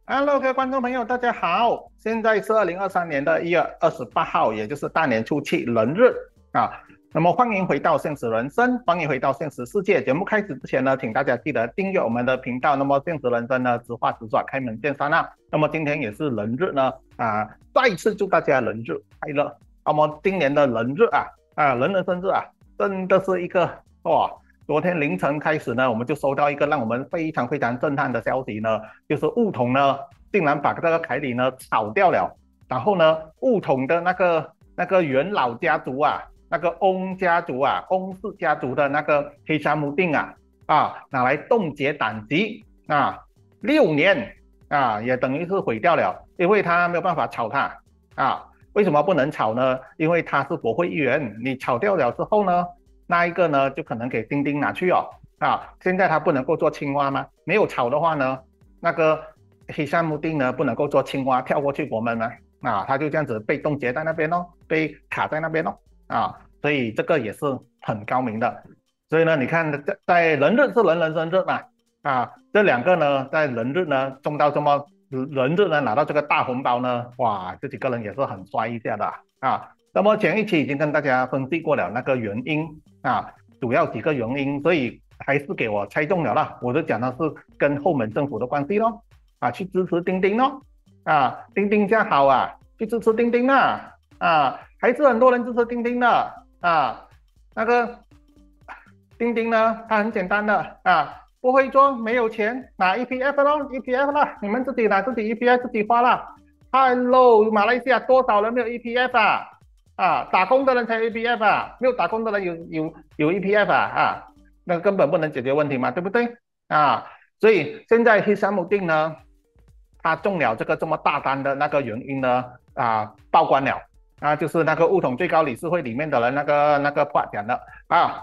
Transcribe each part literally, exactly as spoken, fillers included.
Hello，各位观众朋友，大家好！现在是二零二三年的一月二十八号，也就是大年初七人日啊。那么欢迎回到现实人生，欢迎回到现实世界。节目开始之前呢，请大家记得订阅我们的频道。那么现实人生呢，直话直说，开门见山啊。那么今天也是人日呢，啊，再一次祝大家人日快乐。那么今年的人日啊，啊，人人生日啊，真的是一个哇！昨天凌晨开始呢，我们就收到一个让我们非常非常震撼的消息呢，就是雾统呢竟然把这个凯里呢炒掉了，然后呢雾统的那个那个元老家族啊，那个翁家族啊，翁氏家族的那个黑沙姆定啊啊拿来冻结党籍啊，六年啊也等于是毁掉了，因为他没有办法炒他啊。为什么不能炒呢？因为他是国会议员，你炒掉了之后呢？那一个呢，就可能给丁丁拿去哦。啊，现在他不能够做青蛙吗？没有炒的话呢，那个黑山姆丁呢不能够做青蛙跳过去国门吗？啊，他就这样子被冻结在那边哦，被卡在那边哦。啊，所以这个也是很高明的。所以呢，你看在在人日是人人生日嘛，啊，这两个呢在人日呢中到这么人日呢拿到这个大红包呢，哇，这几个人也是很衰一下的啊。那么前一期已经跟大家分析过了那个原因啊，主要几个原因，所以还是给我猜中了啦。我就讲的是跟后门政府的关系咯，啊，去支持钉钉咯，啊，钉钉这样好啊，去支持钉钉啊，啊，还是很多人支持钉钉的啊。那个钉钉呢，它很简单的啊，不会做，没有钱拿 E P F 咯，E P F 啦，你们自己拿自己 E P F 自己花啦。Hello，马来西亚多少人没有 E P F 啊？啊，打工的人才有 E P F 啊，没有打工的人有有有 E P F 啊，啊，那根本不能解决问题嘛，对不对？啊，所以现在黑山姆定呢，他中了这个这么大单的那个原因呢，啊，曝光了啊，就是那个物统最高理事会里面的人那个那个话讲的啊，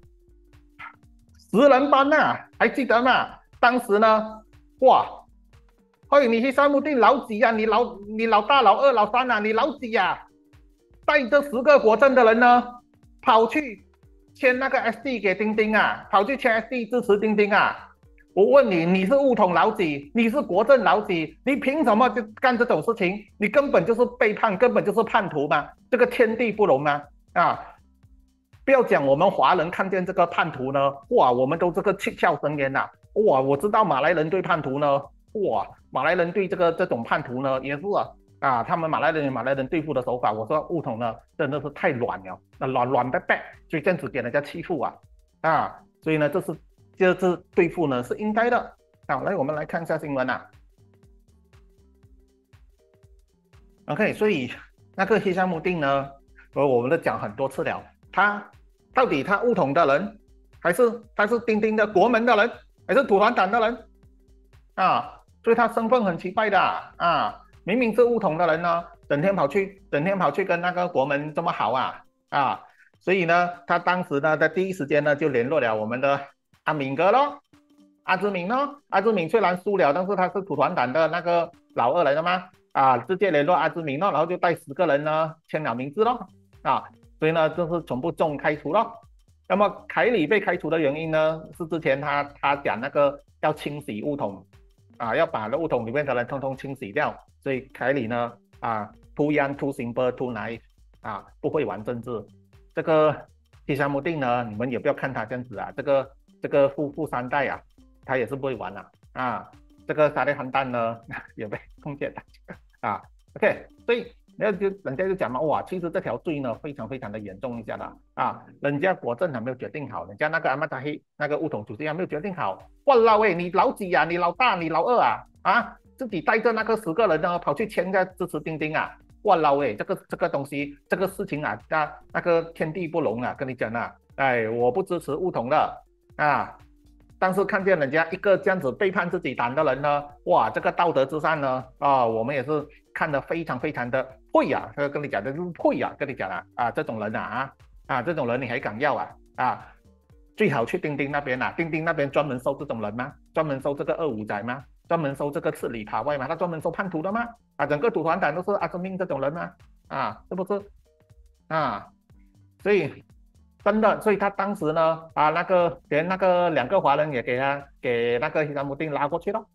十人班呐、啊，还记得吗？当时呢，哇，嘿，你黑山姆定老几啊？你老你老大老二老三啊？你老几啊？带着十个国政的人呢，跑去签那个 S D 给钉钉啊，跑去签 S D 支持钉钉啊。我问你，你是物统老几？你是国政老几？你凭什么就干这种事情？你根本就是背叛，根本就是叛徒嘛！这个天地不容嘛！啊，不要讲我们华人看见这个叛徒呢，哇，我们都这个七窍生烟呐、啊！哇，我知道马来人对叛徒呢，哇，马来人对这个这种叛徒呢也是啊。啊，他们马来人马来人对付的手法，我说物统呢真的是太软了，那软软白白，所以这样子给人家欺负啊啊，所以呢这是这次对付呢是应该的。好，来我们来看一下新闻啊。OK，所以那个黑山姆定呢，呃，我们都讲很多次了，他到底他物统的人，还是他是钉钉的国门的人，还是土团党的人啊？所以他身份很奇怪的啊。明明是物统的人呢，整天跑去，整天跑去跟那个国门这么好啊啊！所以呢，他当时呢，在第一时间呢，就联络了我们的阿敏哥咯，阿志敏咯。阿志敏虽然输了，但是他是土团党的那个老二来的嘛，啊，直接联络阿志敏咯，然后就带十个人呢签了名字咯，啊，所以呢，就是全部中开除咯。那么凯里被开除的原因呢，是之前他他讲那个要清洗物统啊，要把那物统里面的人通通清洗掉。所以凯里呢，啊，too young, too simple, too naive，啊，不会玩政治。这个提沙姆定呢，你们也不要看他这样子啊，这个这个富富三代啊，他也是不会玩啊。啊，这个沙利汉蛋呢也被通缉的啊。OK， 所以那就人家就讲嘛，哇，其实这条罪呢非常非常的严重一下的啊，人家国政还没有决定好，人家那个阿曼达黑那个乌统主席还没有决定好，哇老喂，你老几啊？你老大，你老二啊？啊？自己带着那个十个人呢，跑去签在支持钉钉啊！哇老哎，这个这个东西，这个事情啊，那那个天地不容啊！跟你讲啊，哎，我不支持物统的啊，但是看见人家一个这样子背叛自己党的人呢，哇，这个道德之上呢，啊，我们也是看得非常非常的会啊！这个跟你讲的就是会啊，跟你讲啊，啊，这种人啊啊啊，这种人你还敢要啊啊？最好去钉钉那边啊，钉钉那边专门收这种人吗？专门收这个二五仔吗？专门收这个吃里扒外嘛，他专门收叛徒的吗？啊，整个土团党都是阿泽明这种人吗？啊，是不是？啊，所以真的，所以他当时呢，啊，那个连那个两个华人也给他给那个希山姆丁拉过去了，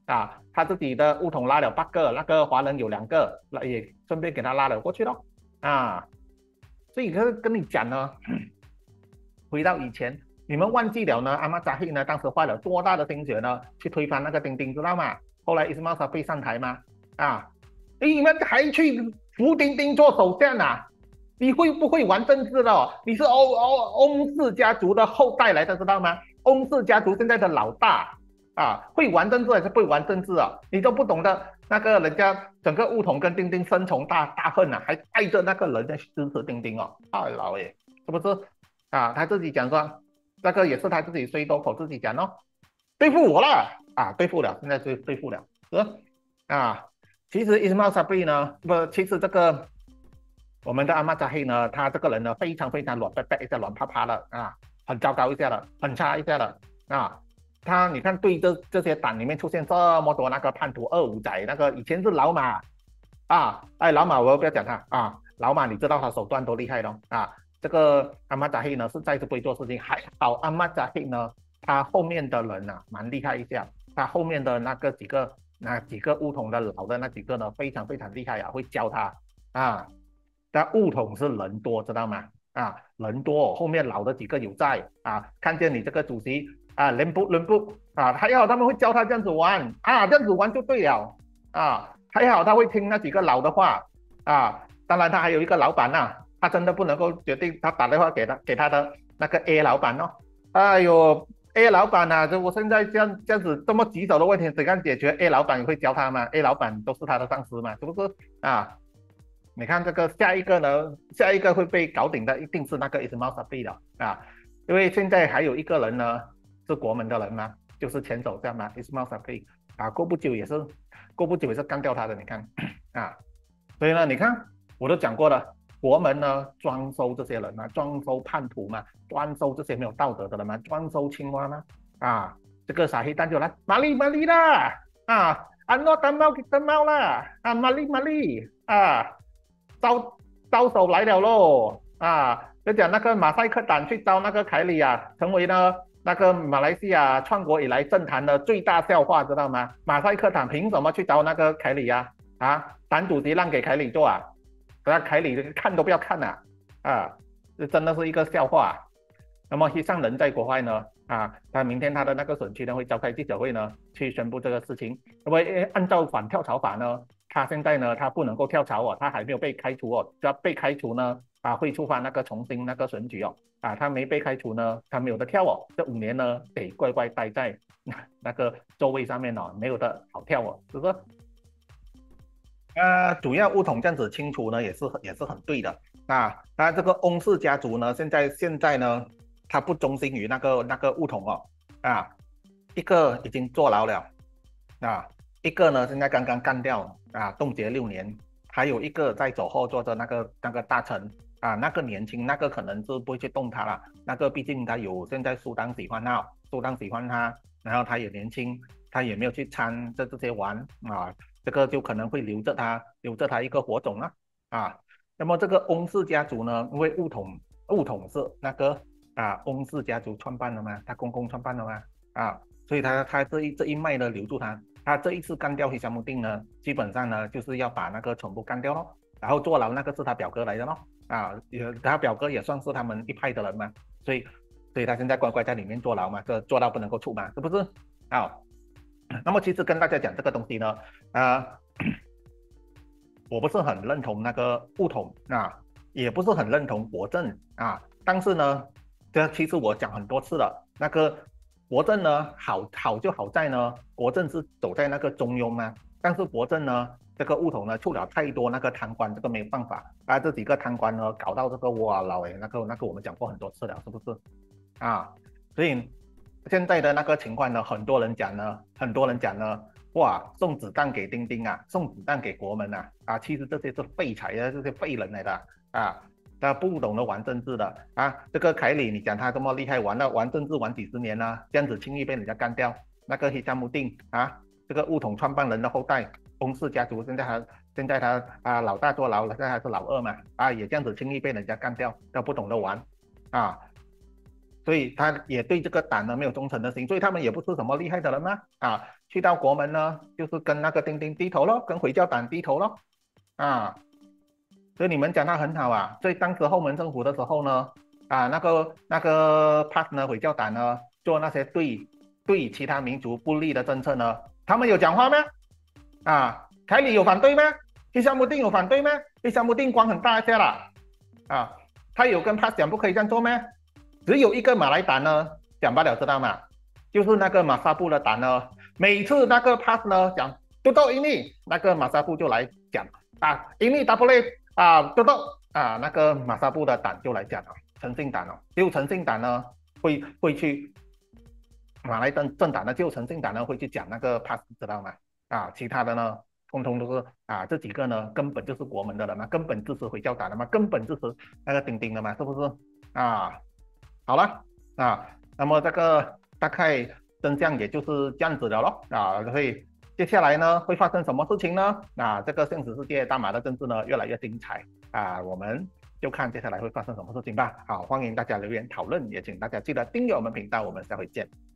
啊，他自己的巫统拉了八个，那个华人有两个，那也顺便给他拉了过去咯。啊，所以跟跟你讲呢，回到以前，你们忘记了呢，阿玛扎希呢当时花了多大的心血呢，去推翻那个丁丁，知道吗？后来伊斯玛沙贝上台嘛，啊，你们还去扶丁丁做首相啊？你会不会玩政治的、哦？你是欧欧翁氏家族的后代来的，知道吗？翁氏家族现在的老大啊，会玩政治还是不会玩政治啊？你都不懂的，那个人家整个巫统跟丁丁深仇大大恨啊，还带着那个人在支持丁丁哦，太老爷，是不是？啊，他自己讲说，那个也是他自己随多口自己讲哦，对付我了啊，对付了，现在对对付了，是啊。其实伊斯玛沙贝呢，不，其实这个。我们的阿玛扎黑呢，他这个人呢非常非常软掰掰一下软趴趴的啊，很糟糕一下的，很差一下的啊。他你看对这这些党里面出现这么多那个叛徒二五仔，那个以前是老马啊，哎老马我不要讲他啊，老马你知道他手段多厉害咯啊。这个阿玛扎黑呢是再次不会做事情，还好阿玛扎黑呢他后面的人啊蛮厉害一下，他后面的那个几个那几个巫统的老的那几个呢非常非常厉害啊，会教他啊。但巫统是人多，知道吗？啊，人多，后面老的几个有在啊，看见你这个主席啊，人不人不啊，还好他们会教他这样子玩啊，这样子玩就对了啊，还好他会听那几个老的话啊，当然他还有一个老板呐、啊，他真的不能够决定，他打电话给他给他的那个 A 老板哦，哎呦 A 老板啊，就我现在这样这样子这么棘手的问题怎样解决 ？A 老板也会教他嘛 ？A 老板都是他的上司嘛，是不是啊？你看这个下一个呢，下一个会被搞定的一定是那个伊斯玛沙贝的啊，因为现在还有一个人呢是国门的人嘛，就是前首相嘛，伊斯玛沙贝啊，过不久也是过不久也是干掉他的，你看啊，所以呢，你看我都讲过了，国门呢专收这些人嘛，专收叛徒嘛，专收这些没有道德的人嘛，专收青蛙嘛啊，这个傻黑蛋就来玛丽玛丽啦啊，安诺丹猫给丹猫啦啊，玛丽玛丽啊。招招手来了咯啊！就讲那个马赛克党去招那个凯里啊，成为呢那个马来西亚创国以来政坛的最大笑话，知道吗？马赛克党凭什么去招那个凯里呀、啊？啊，党主席让给凯里做啊？那凯里看都不要看啊！啊，这真的是一个笑话、啊。那么，希尚人在国外呢？啊，他明天他的那个选区呢会召开记者会呢，去宣布这个事情。因为按照反跳槽法呢。他现在呢，他不能够跳槽哦，他还没有被开除哦，只要被开除呢，啊，会触发那个重新那个选举哦，啊，他没被开除呢，他没有得跳哦，这五年呢得乖乖待在那个座位上面哦，没有的好跳哦，是不是？呃，主要巫统这样子清除呢，也是也是很对的啊。那这个翁氏家族呢，现在现在呢，他不忠心于那个那个巫统哦，啊，一个已经坐牢了啊。一个呢，现在刚刚干掉啊，冻结六年，还有一个在走后做着那个那个大臣啊，那个年轻，那个可能是不会去动他了，那个毕竟他有现在苏当喜欢他，苏当喜欢他，然后他也年轻，他也没有去参这这些玩啊，这个就可能会留着他，留着他一个火种啊啊。那么这个翁氏家族呢，因为巫统巫统是那个啊翁氏家族创办的嘛，他公公创办的嘛啊，所以他他这一这一脉呢留住他。他这一次干掉希沙穆丁呢，基本上呢就是要把那个全部干掉咯，然后坐牢那个是他表哥来的咯，啊，也他表哥也算是他们一派的人嘛，所以所以他现在乖乖在里面坐牢嘛，这坐到不能够出嘛，是不是？啊，那么其实跟大家讲这个东西呢，啊，我不是很认同那个巫统啊，也不是很认同国政啊，但是呢，这其实我讲很多次了，那个。国政呢，好好就好在呢，国政是走在那个中庸嘛，但是国政呢，这个巫统呢出了太多那个贪官，这个没有办法啊，这几个贪官呢搞到这个哇老诶，那个那个我们讲过很多次了，是不是？啊，所以现在的那个情况呢，很多人讲呢，很多人讲呢，哇，送子弹给丁丁啊，送子弹给国门啊，啊，其实这些是废材啊，这些废人来的啊。他不懂得玩政治的啊，这个凯里，你讲他这么厉害，玩了玩政治玩几十年了、啊，这样子轻易被人家干掉。那个希沙穆丁啊，这个巫统创办人的后代，翁氏家族，现在他现在他啊老大坐牢了，现在还是老二嘛，啊也这样子轻易被人家干掉，他不懂得玩啊。 所以他也对这个党呢没有忠诚的心，所以他们也不是什么厉害的人嘛，啊，去到国门呢，就是跟那个丁丁低头咯，跟回教党低头咯，啊，所以你们讲他很好啊，所以当时后门政府的时候呢，啊，那个那个 P A S 呢，回教党呢，做那些对对其他民族不利的政策呢，他们有讲话吗？啊，凯里有反对吗？伊沙姆丁有反对吗？伊沙姆丁光很大一下啦，啊，他有跟 P A S 讲不可以这样做吗？只有一个马来党呢讲罢了，知道吗？就是那个马萨布的党呢，每次那个 P A S 呢讲都到印尼，那个马萨布就来讲啊，印尼 double A 啊，都到啊，那个马萨布的党就来讲了，诚信党哦，只有诚信党呢会会去马来政政党呢，只有诚信党呢会去讲那个 P A S， 知道吗？啊，其他的呢，通通都是啊，这几个呢根本就是国门的人嘛，根本支持回教党的嘛，根本支持那个丁丁的嘛，是不是啊？好了啊，那么这个大概真相也就是这样子的咯啊，所以接下来呢会发生什么事情呢？啊，这个现实世界大马的政治呢越来越精彩啊，我们就看接下来会发生什么事情吧。好，欢迎大家留言讨论，也请大家记得订阅我们频道，我们下回见。